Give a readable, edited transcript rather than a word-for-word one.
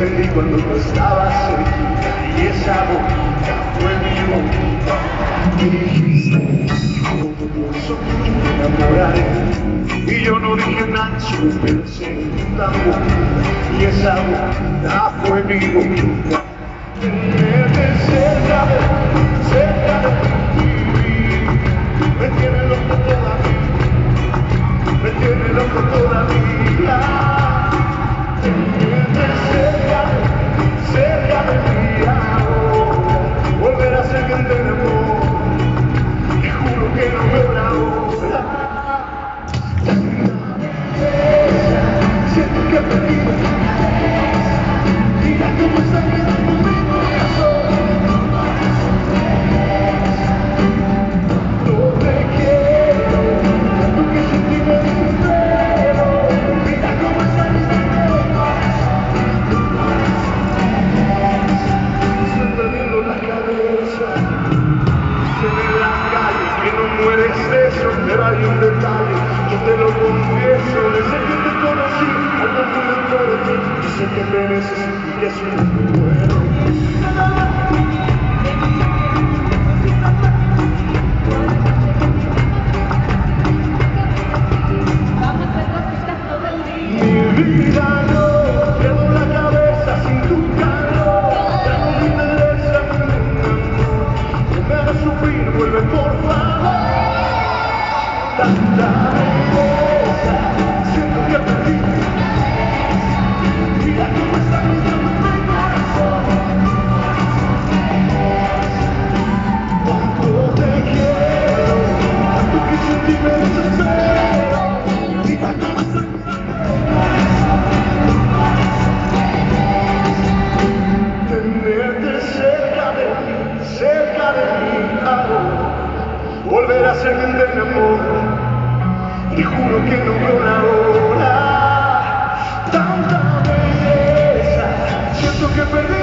sentí cuando tú estabas cerquita y esa boquita fue mi boquita. Y dijiste, como pienso que me enamoraré. Y yo no dije nada, solo pensé en una boquita y esa boquita fue mi boquita. Tenerte cerca de ti, me tiene loco todavía, me tiene loco todavía. Tenerte cerca de mí ahora, volver a ser quien te enamora, te juro que no veo la hora. Siento que he perdido, mira cómo está gritando mi corazón. No te quiero, tanto que sin ti me desespero. Mira cómo está gritando mi corazón. Estoy perdiendo la cabeza. Se ve en las calles que no mueres de eso, pero hay un detalle, yo te lo confieso. Desde que te conocí, algo muy dentro de ti dice que me necesito y que soy un bueno. Mi vida no, pierdo la cabeza sin tu calor, ya no me interesa ningún amor, no me hagas sufrir, vuelve por favor. Tanta belleza, siento que perdí, mira cómo está gritando mi corazón. Cuánto te quiero, tanto que sin ti me desespero, mira cómo está gritando. Tenerte cerca de mí ahora, volver a ser quien te enamora, te juro que no veo la hora. Tanta belleza, siento que perdí.